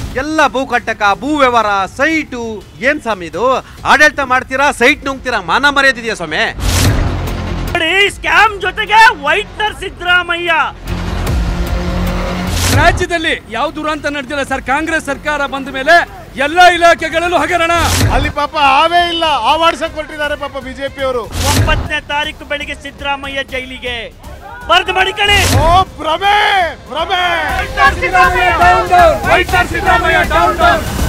ಎಲ್ಲ ಭೂ ಕಟ್ಟಕ, ಭೂ ವ್ಯವಹಾರ, ಸೈಟು. ಏನ್ ಸ್ವಾಮಿ ಇದು? ಆಡಳಿತ ಮಾಡ್ತೀರಾ, ಸೈಟ್ ನುಂಗ್ತೀರಾ, ಮಾನ ಮರ್ಯಾದಿದೆಯಾ ಸ್ವಾಮಿ? ಸ್ಕ್ಯಾಮ್ ಜೊತೆಗೆ ವೈಟ್ನರ್ ಸಿದ್ದರಾಮಯ್ಯ. ರಾಜ್ಯದಲ್ಲಿ ಯಾವ ದುರಂತ ನಡೆದಿಲ್ಲ ಸರ್. ಕಾಂಗ್ರೆಸ್ ಸರ್ಕಾರ ಬಂದ ಮೇಲೆ ಎಲ್ಲಾ ಇಲಾಖೆಗಳಲ್ಲೂ ಹಗರಣ. ಅಲ್ಲಿ ಪಾಪ ಆವೇ ಇಲ್ಲ, ಆವಾಡ್ಸಕ್ ಕೊಟ್ಟಿದ್ದಾರೆ ಪಾಪ ಬಿಜೆಪಿ ಅವರು. 9ನೇ ತಾರೀಕು ಬೆಳಿಗ್ಗೆ ಸಿದ್ದರಾಮಯ್ಯ ಜೈಲಿಗೆ ಬರ್ದು ಮಾಡಿಕೊಳ್ಳಿ. ಓ ಭ್ರಮೆ ಭ್ರಮೆ. Whitener Siddaramaiah down down.